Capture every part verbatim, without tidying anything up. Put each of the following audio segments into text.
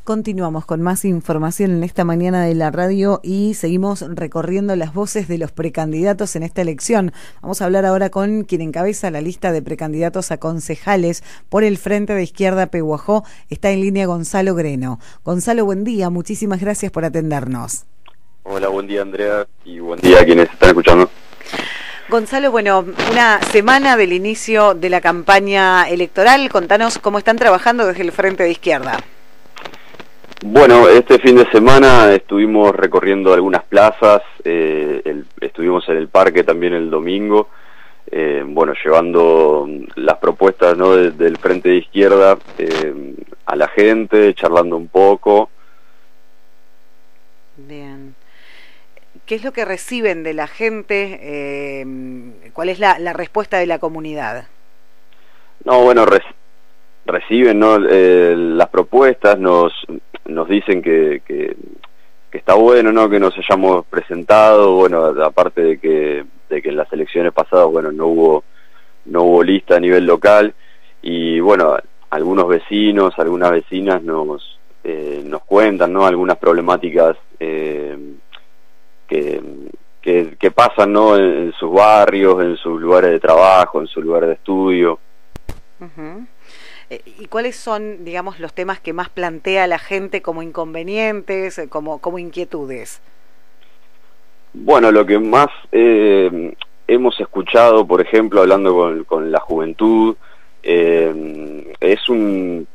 Continuamos con más información en esta mañana de la radio y seguimos recorriendo las voces de los precandidatos en esta elección. Vamos a hablar ahora con quien encabeza la lista de precandidatos a concejales por el Frente de Izquierda Pehuajó. Está en línea Gonzalo Greno. Gonzalo, buen día. Muchísimas gracias por atendernos. Hola, buen día Andrea y buen día a quienes están escuchando. Gonzalo, bueno, una semana del inicio de la campaña electoral. Contanos cómo están trabajando desde el Frente de Izquierda. Bueno, este fin de semana estuvimos recorriendo algunas plazas, eh, el, estuvimos en el parque también el domingo, eh, bueno, llevando las propuestas, ¿no?, de, del Frente de Izquierda eh, a la gente, charlando un poco. Bien. ¿Qué es lo que reciben de la gente? Eh, ¿Cuál es la, la respuesta de la comunidad? No, bueno, re, reciben, ¿no?, eh, las propuestas, nos... nos dicen que, que, que está bueno, ¿no?, que nos hayamos presentado, bueno, aparte de que, de que en las elecciones pasadas, bueno, no hubo, no hubo lista a nivel local, y bueno, algunos vecinos, algunas vecinas nos, eh, nos cuentan, ¿no?, algunas problemáticas eh, que, que, que pasan, ¿no?, en, en sus barrios, en sus lugares de trabajo, en sus lugares de estudio. Uh-huh. ¿Y cuáles son, digamos, los temas que más plantea la gente como inconvenientes, como, como inquietudes? Bueno, lo que más eh, hemos escuchado, por ejemplo, hablando con, con la juventud, eh, es un,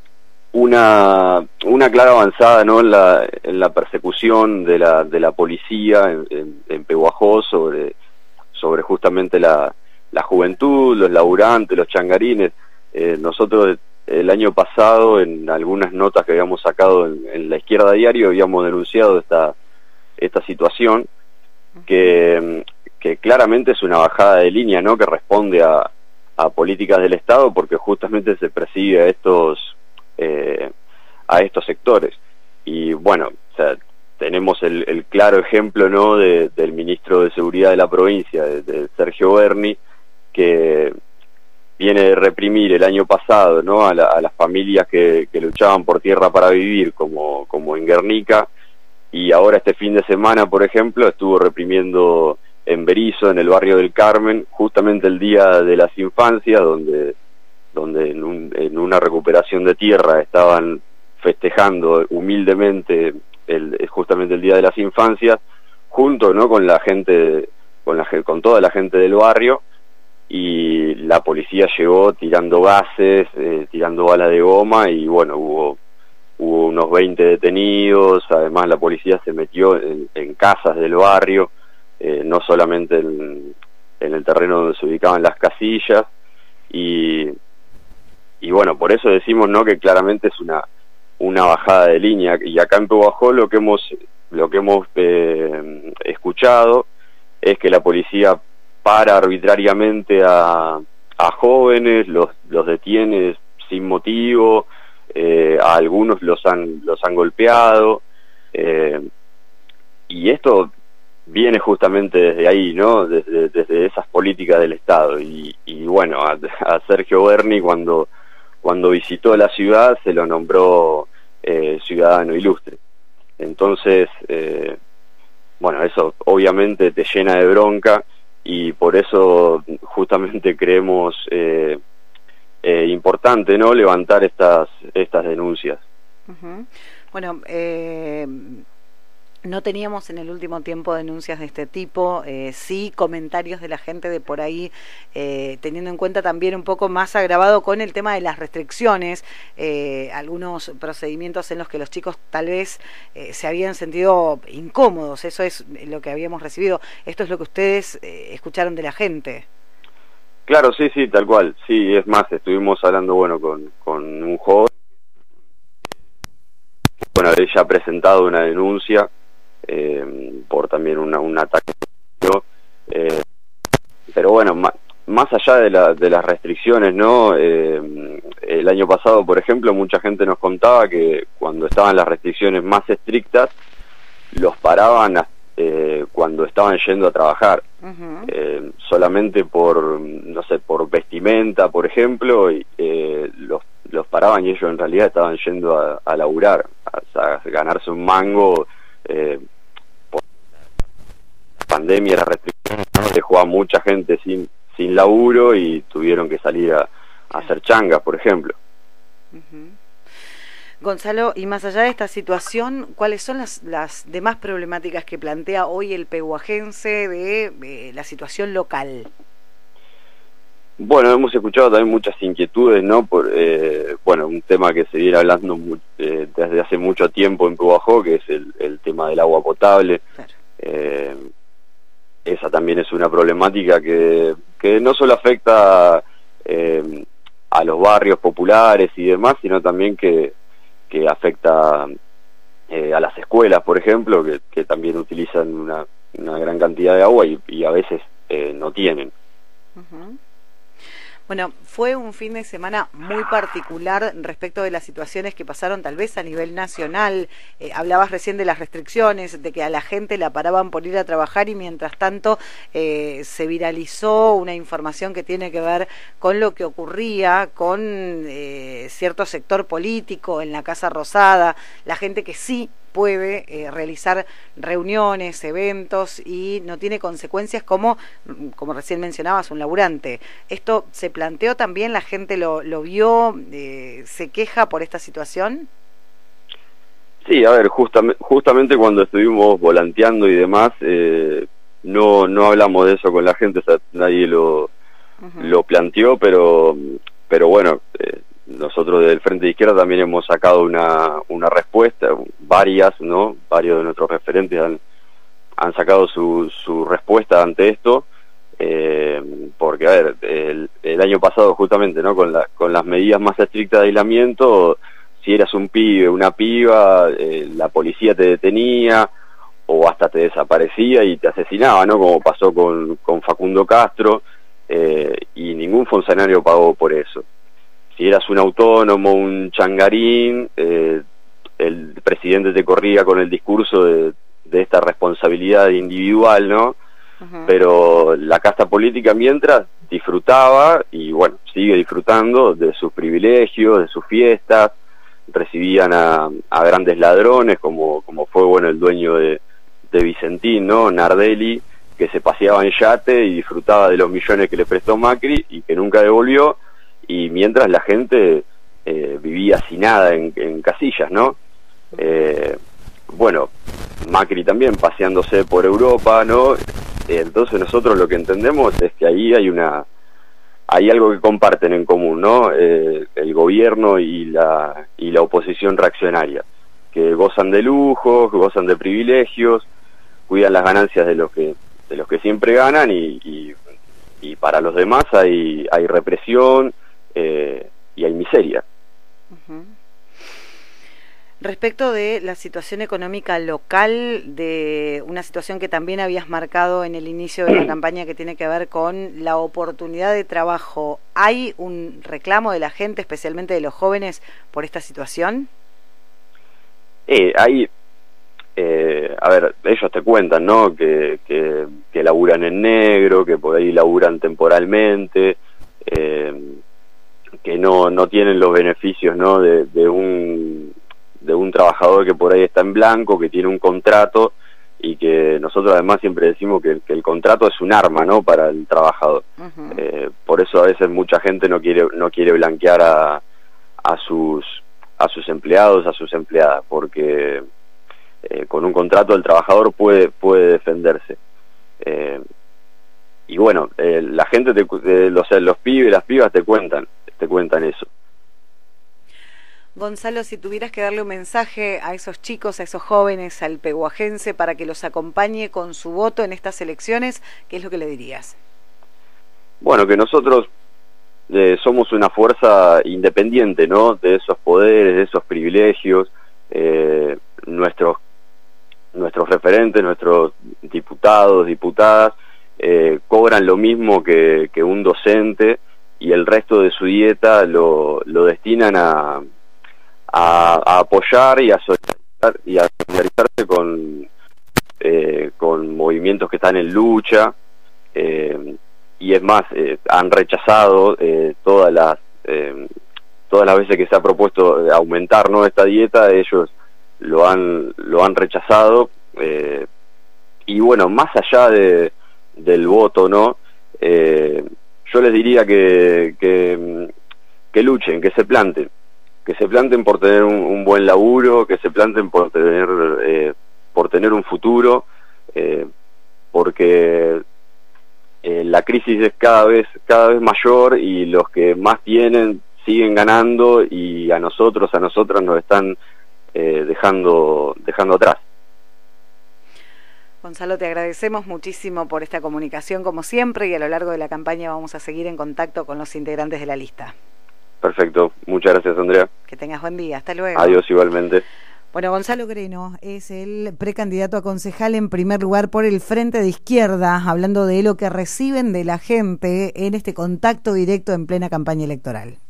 una, una clara avanzada, ¿no?, en la, en la persecución de la, de la policía en, en, en Pehuajó sobre, sobre justamente la, la juventud, los laburantes, los changarines. Eh, nosotros el año pasado, en algunas notas que habíamos sacado en, en La Izquierda Diario, habíamos denunciado esta, esta situación que, que claramente es una bajada de línea, ¿no?, que responde a, a políticas del Estado, porque justamente se persigue a estos, eh, a estos sectores. Y bueno, o sea, tenemos el, el claro ejemplo, ¿no?, de, del ministro de Seguridad de la provincia, de, de Sergio Berni, que viene de reprimir el año pasado, ¿no?, a, la, a las familias que, que luchaban por tierra para vivir, como, como en Guernica, y ahora este fin de semana, por ejemplo, estuvo reprimiendo en Berisso, en el barrio del Carmen, justamente el Día de las Infancias, donde, donde en, un, en una recuperación de tierra estaban festejando humildemente el, justamente el Día de las Infancias, junto, ¿no?, con la gente, con, la, con toda la gente del barrio, y la policía llegó tirando gases, eh, tirando balas de goma, y bueno, hubo, hubo unos veinte detenidos. Además la policía se metió en, en casas del barrio, eh, no solamente en, en el terreno donde se ubicaban las casillas, y, y bueno, por eso decimos, ¿no?, que claramente es una, una bajada de línea. Y acá en Pehuajó lo que hemos, lo que hemos eh, escuchado es que la policía para arbitrariamente a, a jóvenes, los, los detiene sin motivo, eh, a algunos los han, los han golpeado, eh, y esto viene justamente desde ahí, ¿no?, desde, desde esas políticas del Estado. Y, y bueno, a, a Sergio Berni, cuando, cuando visitó la ciudad, se lo nombró eh, ciudadano ilustre. Entonces, eh, bueno, eso obviamente te llena de bronca, y por eso justamente creemos eh, eh, importante, ¿no?, levantar estas estas denuncias. Uh-huh. Bueno, eh, no teníamos en el último tiempo denuncias de este tipo, eh, sí comentarios de la gente de por ahí, eh, teniendo en cuenta también un poco más agravado con el tema de las restricciones, eh, algunos procedimientos en los que los chicos tal vez eh, se habían sentido incómodos. Eso es lo que habíamos recibido. Esto es lo que ustedes eh, escucharon de la gente. Claro, sí, sí, tal cual. Sí, es más, estuvimos hablando, bueno, con, con un joven. Bueno, ella ha presentado una denuncia eh, por también una, un ataque, eh, pero bueno, más, más allá de, la, de las restricciones, ¿no? Eh, el año pasado, por ejemplo, mucha gente nos contaba que cuando estaban las restricciones más estrictas, los paraban eh, cuando estaban yendo a trabajar, uh-huh. eh, solamente por, no sé, por vestimenta, por ejemplo, y, eh, los, los paraban y ellos en realidad estaban yendo a, a laburar. a ganarse un mango. Eh, por la pandemia, la restricción, ¿no? Dejó a mucha gente sin, sin laburo y tuvieron que salir a, a hacer changas, por ejemplo. Uh-huh. Gonzalo, y más allá de esta situación, ¿cuáles son las, las demás problemáticas que plantea hoy el pehuajense de, de la situación local? Bueno, hemos escuchado también muchas inquietudes, ¿no? Por, eh, bueno, un tema que se viene hablando mu eh, desde hace mucho tiempo en Pehuajó, que es el, el tema del agua potable. Claro. Eh, esa también es una problemática que, que no solo afecta eh, a los barrios populares y demás, sino también que, que afecta eh, a las escuelas, por ejemplo, que, que también utilizan una, una gran cantidad de agua y, y a veces eh, no tienen. Uh-huh. Bueno, fue un fin de semana muy particular respecto de las situaciones que pasaron tal vez a nivel nacional. Eh, hablabas recién de las restricciones, de que a la gente la paraban por ir a trabajar y mientras tanto eh, se viralizó una información que tiene que ver con lo que ocurría con eh, cierto sector político en la Casa Rosada, la gente que sí puede eh, realizar reuniones, eventos y no tiene consecuencias como, como recién mencionabas, un laburante. ¿Esto se planteó también? ¿La gente lo, lo vio? Eh, ¿Se queja por esta situación? Sí, a ver, justamente, justamente cuando estuvimos volanteando y demás, eh, no, no hablamos de eso con la gente, o sea, nadie lo, uh-huh. lo planteó, pero, pero bueno, eh, nosotros del Frente de Izquierda también hemos sacado una, una respuesta, varias, ¿no? Varios de nuestros referentes han, han sacado su, su respuesta ante esto, eh, porque, a ver, el, el año pasado justamente, ¿no? Con, la, con las medidas más estrictas de aislamiento, si eras un pibe, una piba, eh, la policía te detenía o hasta te desaparecía y te asesinaba, ¿no? Como pasó con, con Facundo Castro, eh, y ningún funcionario pagó por eso. Si eras un autónomo, un changarín, eh, el presidente te corría con el discurso de, de esta responsabilidad individual, ¿no? Uh-huh. Pero la casta política mientras disfrutaba, y bueno, sigue disfrutando de sus privilegios, de sus fiestas, recibían a, a grandes ladrones, como, como fue, bueno, el dueño de, de Vicentín, ¿no? Nardelli, que se paseaba en yate y disfrutaba de los millones que le prestó Macri y que nunca devolvió, y mientras la gente eh, vivía hacinada en, en casillas, ¿no? Eh, bueno, Macri también paseándose por Europa, ¿no? Eh, entonces nosotros lo que entendemos es que ahí hay una hay algo que comparten en común, ¿no? Eh, el gobierno y la y la oposición reaccionaria, que gozan de lujos, que gozan de privilegios, cuidan las ganancias de los que de los que siempre ganan y, y, y para los demás hay hay represión. Eh, y hay miseria. Uh-huh. Respecto de la situación económica local, de una situación que también habías marcado en el inicio de la campaña que tiene que ver con la oportunidad de trabajo, ¿hay un reclamo de la gente, especialmente de los jóvenes, por esta situación? Eh, hay, eh, a ver, ellos te cuentan, ¿no? Que, que, que laburan en negro, que por ahí laburan temporalmente, eh, que no no tienen los beneficios, ¿no? de, de un de un trabajador que por ahí está en blanco, que tiene un contrato y que nosotros además siempre decimos que, que el contrato es un arma, ¿no? Para el trabajador. Uh-huh. eh, por eso a veces mucha gente no quiere no quiere blanquear a a sus a sus empleados, a sus empleadas, porque eh, con un contrato el trabajador puede puede defenderse. Eh, y bueno, eh, la gente, te, eh, los, los pibes, las pibas te cuentan te cuentan eso. Gonzalo, si tuvieras que darle un mensaje a esos chicos, a esos jóvenes, al pehuajense, para que los acompañe con su voto en estas elecciones, ¿qué es lo que le dirías? Bueno, que nosotros eh, somos una fuerza independiente, ¿no? De esos poderes, de esos privilegios. Eh, nuestros nuestros referentes, nuestros diputados, diputadas, eh, cobran lo mismo que, que un docente, y el resto de su dieta lo, lo destinan a, a, a apoyar y a solidarizar, y a solidarizarse con, eh, con movimientos que están en lucha, eh, y es más, eh, han rechazado eh, todas las eh, todas las veces que se ha propuesto aumentar, ¿no? esta dieta. Ellos lo han lo han rechazado, eh, y bueno, más allá de del voto, ¿no? Eh, yo les diría que, que que luchen, que se planten, que se planten por tener un, un buen laburo, que se planten por tener eh, por tener un futuro, eh, porque eh, la crisis es cada vez cada vez mayor y los que más tienen siguen ganando y a nosotros, a nosotras nos están eh, dejando dejando atrás. Gonzalo, te agradecemos muchísimo por esta comunicación como siempre y a lo largo de la campaña vamos a seguir en contacto con los integrantes de la lista. Perfecto, muchas gracias, Andrea. Que tengas buen día, hasta luego. Adiós, igualmente. Bueno, Gonzalo Greno es el precandidato a concejal en primer lugar por el Frente de Izquierda, hablando de lo que reciben de la gente en este contacto directo en plena campaña electoral.